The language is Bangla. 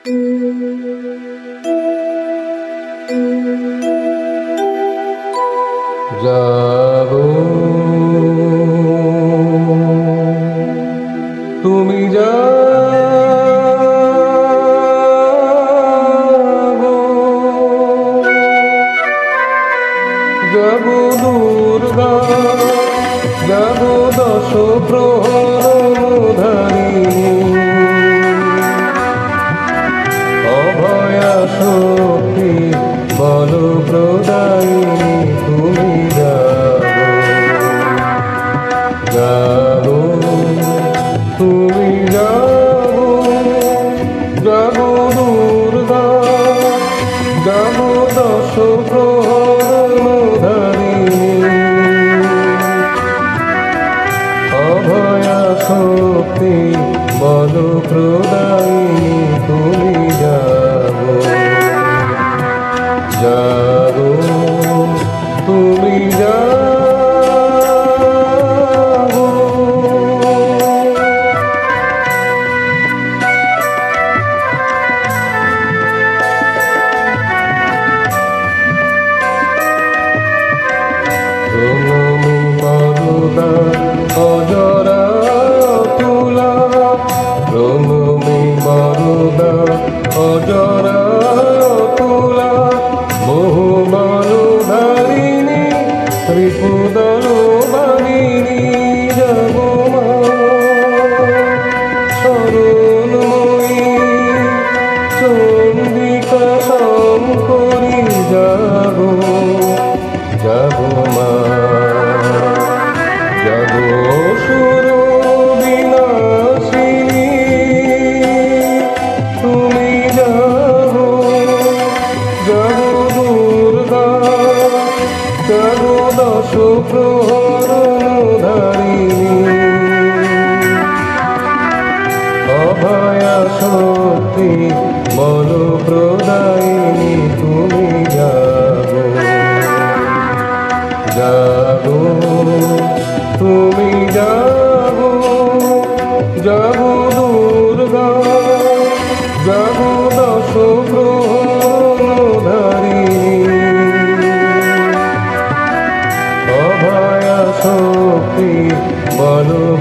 যাবো তুমি যাবো যাবো দুর্গা যাবো দশ প্রহরধারিণী অভয়া শক্তি বল প্রদায়িনী তুমি যাবো তুমি যাবো যাবো দুর্গা যাবো দশ প্রহরধারিণী অভয়া শক্তি বল প্রদায়িনী তুমি যাবো যাবো তুমি যাবো তুমি মরুদা অজরা তুলা তুমি মরুদা অজরা তুলা বহু বালুধারিণী ত্রিপুদল বাহিনী যাবো মা শরণময়ী চন্ডিকা শঙ্করী যাবো যাবো মা যাবো অসুর বিনাশিনী তুমি যাবো যাবো দুর্গা যাবো দশ প্রহরধারিণী অভয়া শক্তি বল প্রদায়িনী তুমি যাবো যাবো তুমি যাবো যাবো দুর্গা যাবো দশ প্রহরধারিণী অভয়া শক্তি বল